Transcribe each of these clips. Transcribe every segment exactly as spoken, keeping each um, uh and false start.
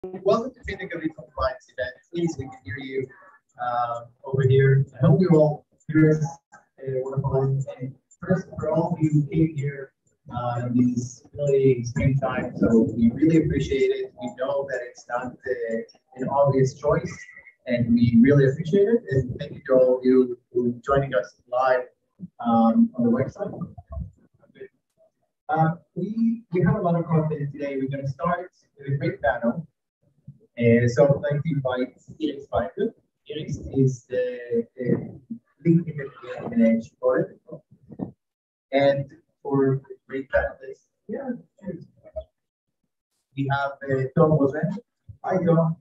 welcome to FinTech-Aviv compliance event. Please, we can hear you uh, over here. I hope you all hear us uh, wonderful. And first, for all of you who came here uh, in these really extreme times, so we really appreciate it. We know that it's not uh, an obvious choice, and we really appreciate it. And thank you to all of you who are joining us live um, on the website. Uh, we, we have a lot of content today. We're going to start with a great panel. Uh, so I'd like to invite Irys Partner. Irys is the, the lead investigator in Shibolet. And for great panelists, yeah, cheers. We have uh, Rozen. Hi, Tom.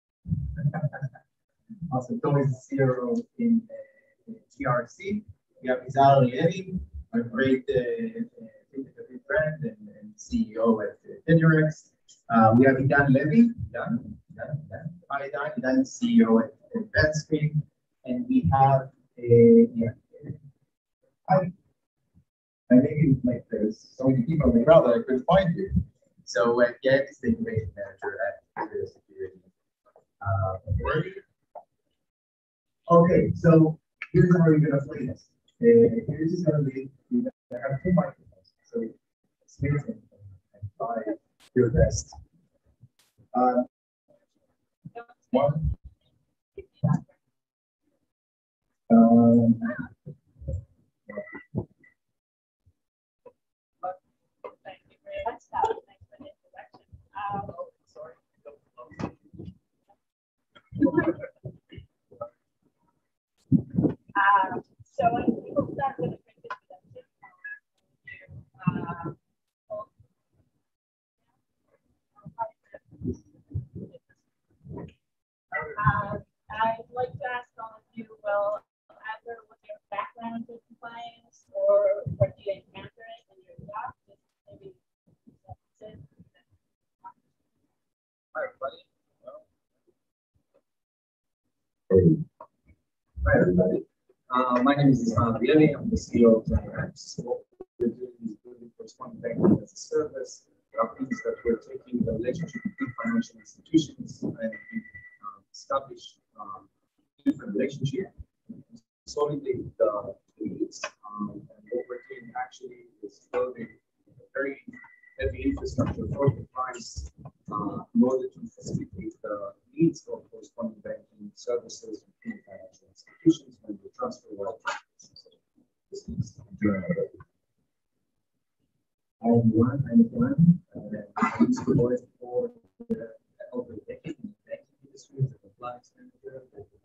Awesome. Tom is the C R O in uh, G R S E. We have Izhar Levy, a great uh, friend and, and C E O at uh, Tenurex. Uh, we have Idan Levy, Idan, Idan, Idan. Hi, Idan, Idan, C E O at Advanscreen. And we have a, yeah, hi. I think like there's so many people in the crowd that I couldn't find you. So, uh, Yael is the innovation manager at the Securities. Uh, ready? Okay, so here's how we're going to play this. Uh, here's just going to be, we're going to have two microphones. So, speak and try your best. Uh, one. Um, Thank you very much, Tal. Thanks for the introduction. Um, oh, sorry. uh, so when people start with a quick introduction, uh, uh, I'd like to ask all of you, well, either what your background in compliance or what do you encounter in your job, just maybe that's it. Hi, everybody. Hi, everybody. Uh, my name is Arieli. I'm the C E O of Tenurex. What we're doing is building correspondent banking as a service. That means that we're taking the relationship between financial institutions and uh, establish um, different relationships, consolidate the needs. Um, and what we're doing actually is building a very heavy infrastructure for compliance uh, in order to facilitate the needs of correspondent banking services between financial institutions when they transfer wealth. This is the journey. I'm one, I'm one. I used to work for the, over a decade in the banking industry as a compliance manager.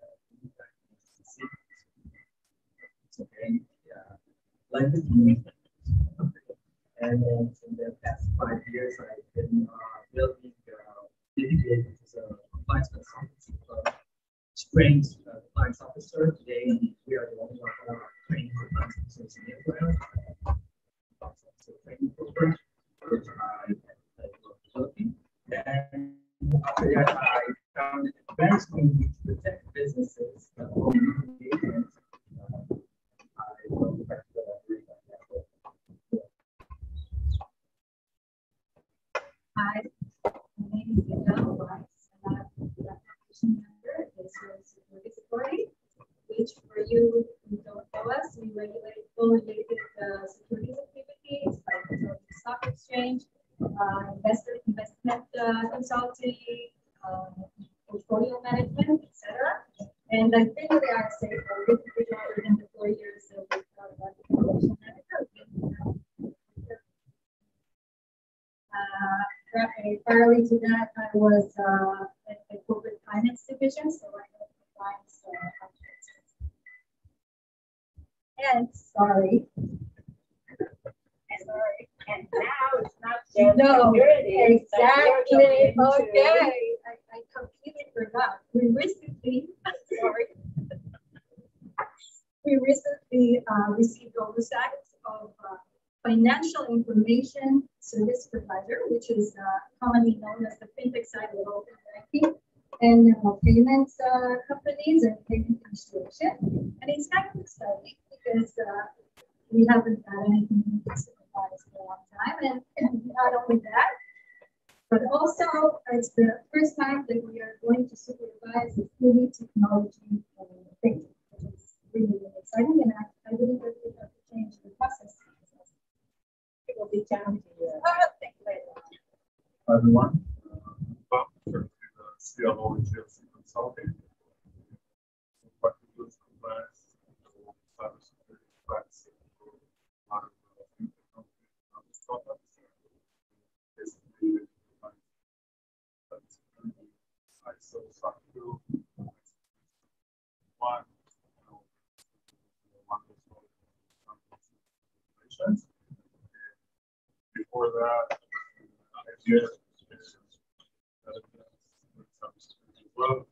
It's okay. Yeah. Life is me. And then in the past five years, I've been uh, building, uh, dedicated as a compliance consultancy firm, trained uh, compliance officer. Today, we are the only one who are training compliance officers in Israel. So training program, which I am developing. And after that, I founded Advanscreen, which protect businesses that own engagement. Uh, I will go back to that. Hi, my name is Yael, Weiss, and I'm the application manager at Securities, which for you who don't know us, we regulate all related uh, securities activities like the stock exchange, uh, investor investment uh, consulting, uh, portfolio management, et cetera. And I've been with the R S A for a little bit longer than the four years that we've got about the application manager. Uh, prior to that, I was uh, at the corporate finance division, so I know compliance. Uh, and sorry. Sorry. And now it's not just no, securities. exactly. Okay, I, I completely forgot. We recently, sorry, we recently uh, received oversight of uh, financial information service provider, which is uh, commonly known as the FinTech side of open banking and uh, payments uh, companies and payment administration. And it's kind of exciting because uh, we haven't done anything in this compliance for a long time. And, and not only that, But also, it's the first time that we are going to supervise the fully technology uh, thing, which is really, really exciting, and I, I believe that we have to change the process. It will be challenging. Oh, thank you very much. Hi, everyone. Bob, the C L O and GRSee Consulting. What we do is compliance, cybersecurity, privacy, a lot of fintech companies, startups. Basically, I so SOC two, one, you know, one of those regulations. Before that, I did well.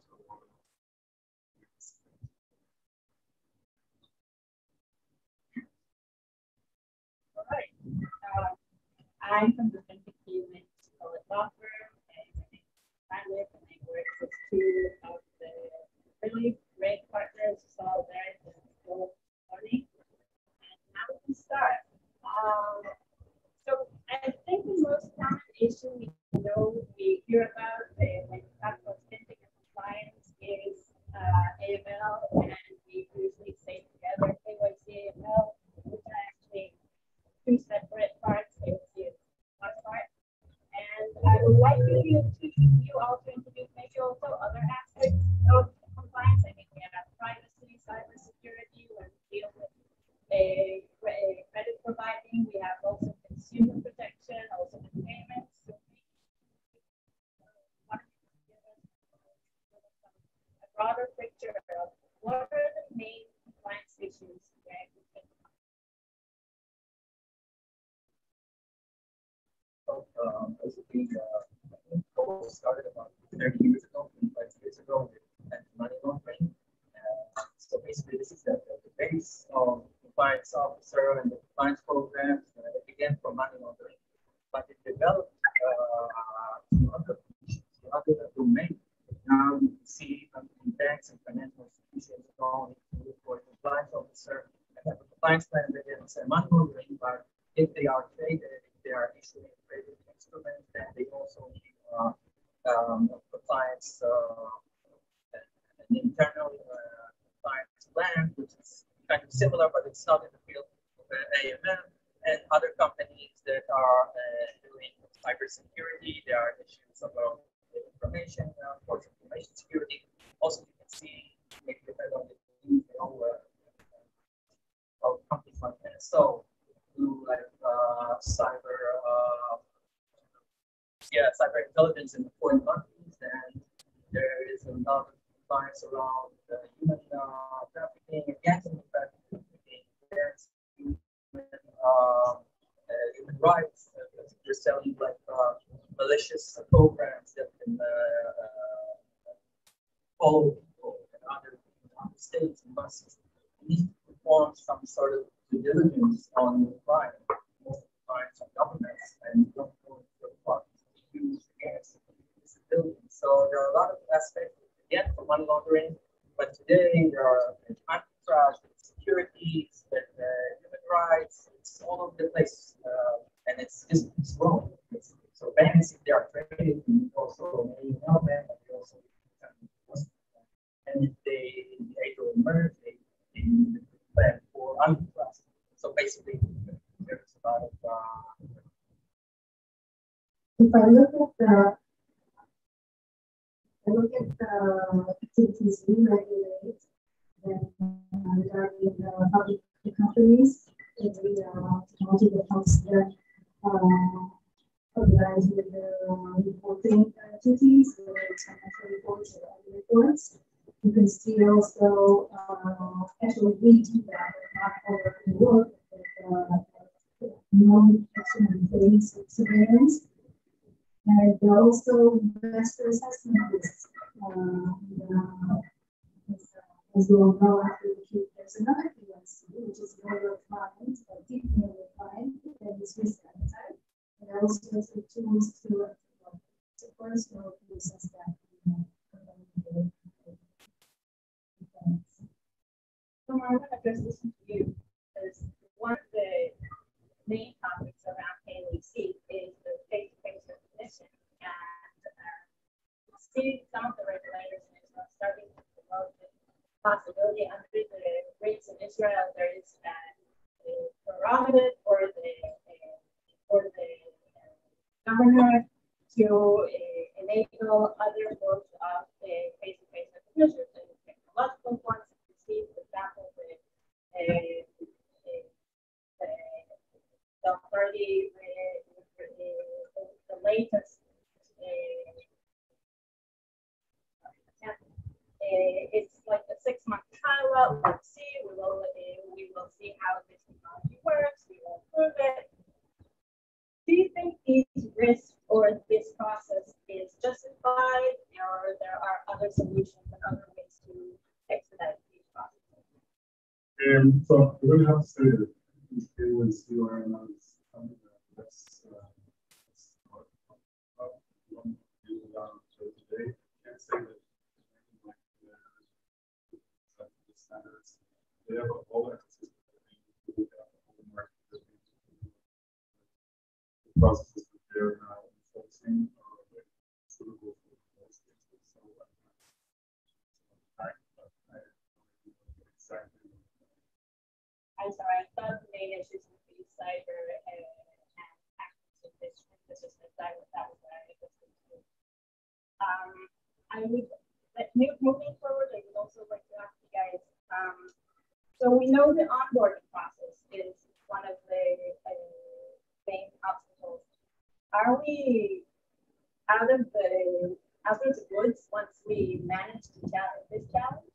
All right. Uh, I'm from the FinTech-Aviv law firm, and my name is Wajnryb, and I work with two of the really great partners all there in the morning. And now we can start. Um, so I think the most common issue we know we hear about uh, when we talk about fintech and compliance is uh, A M L, and we usually say together K Y C A M L, which are actually two separate parts. K Y C is one part. And I would like you to you all to introduce maybe also other aspects of compliance. I mean, we have privacy, cybersecurity, when we deal with a, a credit providing. We have also consumer protection, also the payments. So we, uh, a broader picture of what are the main compliance issues that we can Um, basically, uh, I think Kobre started about thirty years ago, twenty-five years ago, with anti-money laundering. Uh, so basically, this is the, the, the base of compliance officer and the compliance programs. Uh, it began from money laundering, but it developed uh, to other to other domains. Now you can see um, banks and financial institutions going to look for a compliance officer and have a compliance plan against money laundering, but if they are traded, if they are issuing traded instruments, then they also need uh, um, compliance, uh, an internal uh, compliance plan, which is kind of similar, but it's not in the field of uh, A M L. And other companies that are uh, doing cybersecurity, they are issuing some of the information, uh, of course, information security. Also, you can see, maybe depending on the you know, uh, companies like N S O. Do like uh, cyber, uh, yeah, cyber intelligence in foreign countries, and there is a lot of compliance around uh, human uh, trafficking, against human trafficking, against human, uh, uh, human rights. Uh, they're selling like uh, malicious programs that can uh, uh, follow people in other, in other states and must need to perform some sort of due diligence on the client, most clients are governments, and you don't go into parties to use against disability. So there are a lot of aspects, again, for money laundering, but today there are antitrust, securities, and uh, human rights, it's all over the place, uh, and it's just it's growing. It's, so banks, if they are traded, you also may know them, but they also and if they they will merge, they, they need to plan for antitrust. So basically, there's a lot of. Uh, if I look at the, I look at the activities we regulate, then uh, regarding the public companies, it's the uh, technology that helps them uh, organize with their uh, reporting activities, whether it's financial reports or other reports. You can see also uh, actually we do that, not all of the work, but uh, non-action and things surveillance. And also investor assessment is, uh, the, as you all know, after the Q, there's another Q I C, which is more refined, or deeply refined, and is risk appetite. And also has the tools to uh, support us to assess that. You know, So I want to address this to you because one of the main topics around K Y C is the face-to-face recognition. some of the regulators in Israel starting to promote the possibility under the rates in Israel there is a, a prerogative for the uh, for the uh, governor to uh, enable other forms of uh, face-to-face recognition, the technological ones. You see, for example, the uh, the, the authority, uh, the, the latest. Uh, Uh, it's like a six-month trial. Let's see. We will uh, we will see how this technology works. We will prove it. Do you think these risks or this process is justified, or there are other solutions and other ways to expedite these processes? Um, so we really have to say that these payments still are not something that's uh, today. Can't say that. Standards. They have a whole ecosystem that they whole market the processes that they're now enforcing are like suitable for most cases. So exactly. I'm sorry, I thought the main issues would be cyber and, and actions in this system. That was that was what I was going to do. Um, I would like moving forward. I would also like to ask you guys. Um, so we know the onboarding process is one of the uh, main obstacles. Are we out of the out of the woods once we manage to challenge this challenge?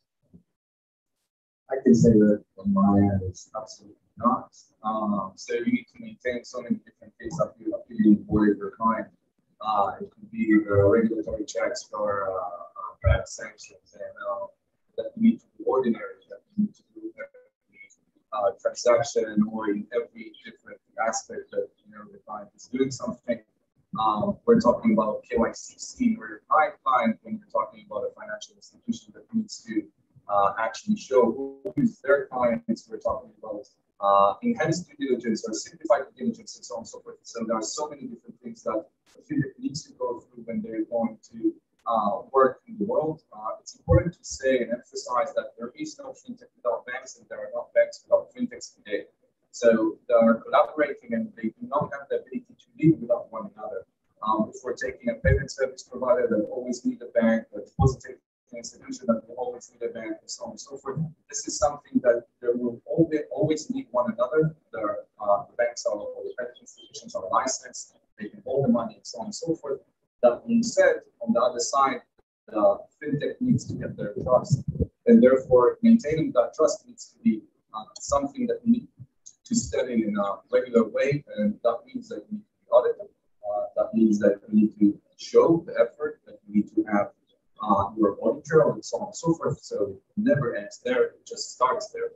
I can say that from my end, it's absolutely not. Um, so you need to maintain so many different things that you have to do with your client. Uh, it could be the regulatory checks for uh, uh, bad sanctions and uh, that you need to do ordinary. To do every uh, transaction or in every different aspect that you know the client is doing something. Um, we're talking about K Y C scheme or your client client when you're talking about a financial institution that needs to uh, actually show who is their clients. We're talking about uh, enhanced due diligence or simplified due diligence and so on and so forth. So there are so many different things that the FinTech needs to go through when they're going to uh, work in the world. Uh, it's important to say and emphasize that there is no FinTech without banks, and there are not banks without FinTechs today. So they are collaborating, and they do not have the ability to live without one another. Um, if we're taking a payment service provider that always need a bank, a deposit institution that will always need a bank, and so on and so forth, this is something that there will always always need one another. The, uh, the banks are, or the credit institutions are licensed, they can hold the money, and so on and so forth. That being said, on the other side, the FinTech needs to get their trust, and therefore maintaining that trust needs to be uh, something that we need to study in a regular way, and that means that we need to be audited. Uh, that means that we need to show the effort, that we need to have uh, your audit trail, and so on and so forth. So it never ends there; it just starts there.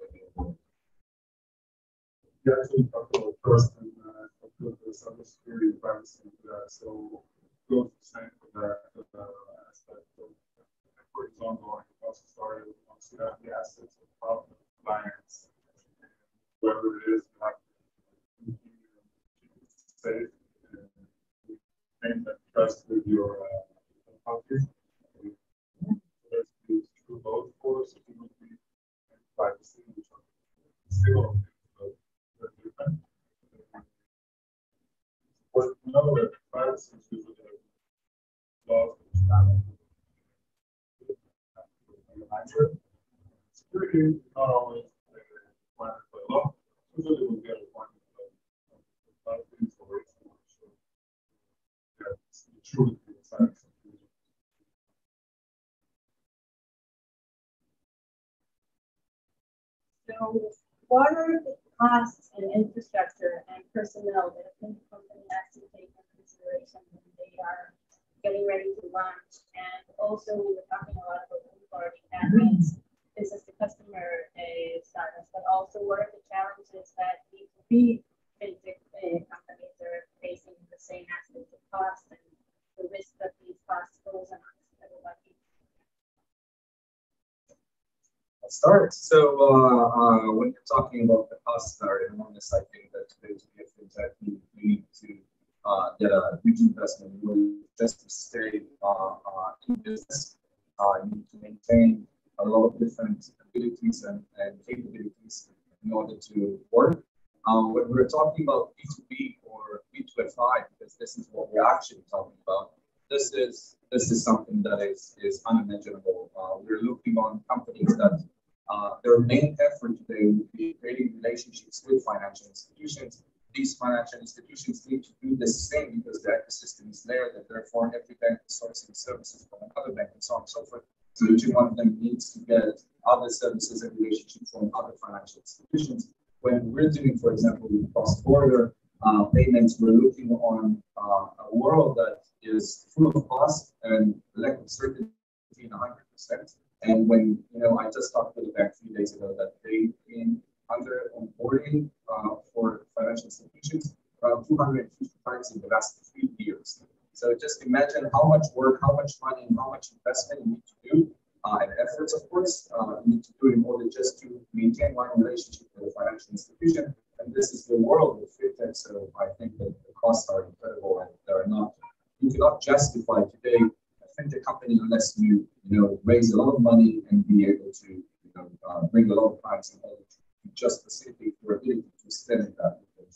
You actually talked about trust and uh, the cybersecurity and privacy. Uh, so goes the same for that uh, aspect. So, for example, I also started once you have the assets of the clients, whoever it is, you have to keep it safe and maintain that trust with your uh, country. There's true both for security and privacy, which are still very different. But know that privacy is usually laws which have security not always required by law. Usually we'll get a point of privacy for it. Yeah, it's the truth inside security. So what are the costs and infrastructure and personnel that a FinTech company has to take into consideration when they are getting ready to launch? And also, we were talking a lot about onboarding. That means business to customer uh, startups, but also what are the challenges that B two B FinTech uh, companies are facing the same aspects of cost and the risk that these costs pose on everybody? I'll start. So uh, uh, when you're talking about the cost scenario, on this, I think that today to be a FinTech, you, you need to uh, get a huge investment in order just to stay uh, uh, in business. Uh, you need to maintain a lot of different abilities and, and capabilities in order to work. Um, when we're talking about B two B or B two F I, because this is what we're actually talking about, this is this is something that is, is unimaginable. Uh, we're looking on companies that uh, their main effort today would be creating relationships with financial institutions. These financial institutions need to do the same because the ecosystem is there, that therefore every bank is sourcing services from another bank and so on and so forth. So each one of them needs to get other services and relationships from other financial institutions. When we're doing, for example, cross-border uh, payments, we're looking on uh, a world that is full of cost and lack of certainty in one hundred percent. And when, you know, I just talked with a bank a few days ago that they've been under onboarding uh, for financial institutions around two hundred fifty times in the last three years. So just imagine how much work, how much money, and how much investment you need to do, uh, and efforts, of course, uh, you need to do in order just to maintain one relationship with a financial institution. And this is the world of FinTech, so I think that the costs are incredible and they're not, you cannot justify today a FinTech company unless you, you know, raise a lot of money and be able to, you know, uh, bring a lot of clients in order to just facilitate your ability to extend that.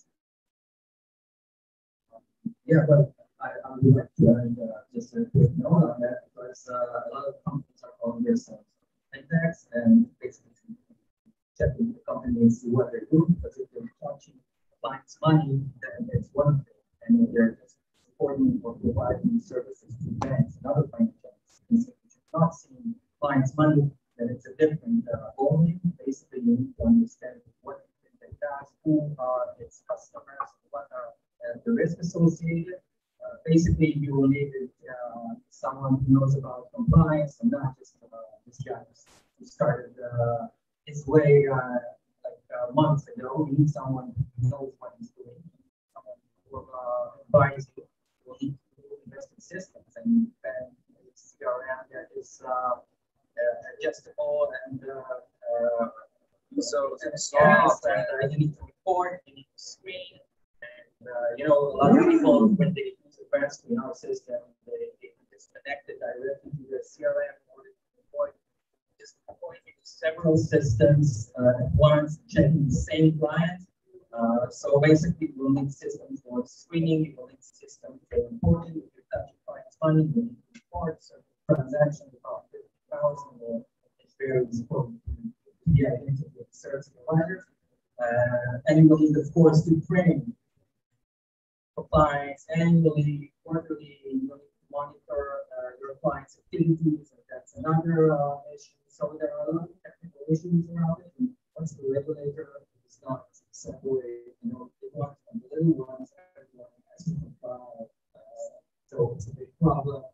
Yeah, but I, I would like to add uh, just a quick note on that because uh, a lot of companies are calling themselves FinTechs and basically checking the company and see what they're doing, because if they're touching clients' money, then it's one thing. And if they're just supporting or providing services to banks and other financial institutions, if you're not seeing clients' money, then it's a different uh, ballgame. Basically, you need to understand what FinTech does, who are its customers, what are uh, the risk associated. Uh, basically, you will need uh, someone who knows about compliance and not just uh, this guy who started uh, his way uh, like uh, months ago. You need someone who knows what he's doing. Someone who will uh, advise you. You will need to invest in systems and then C R M that is uh, uh, adjustable and uh, uh, so yes, and uh, you need to report, you need to screen. Uh, you know, a lot of people, when they use Advanscreen in our system, they, they disconnect it directly to the C R M in order to report. Just going into several systems uh, at once, checking the same client. Uh, so basically, we'll need systems for screening, we'll need systems for reporting. If you touch your client's money, you need to report certain transactions about fifty thousand, or it's very important to the identity of the service provider. Uh, and you will need, of course, to train compliance annually, quarterly, you need to monitor uh, your client's activities, and that's another uh, issue. So there are a lot of technical issues around it. And once the regulator is not separate, you know, the big ones from the little ones, everyone has to comply. Uh, so it's a big problem.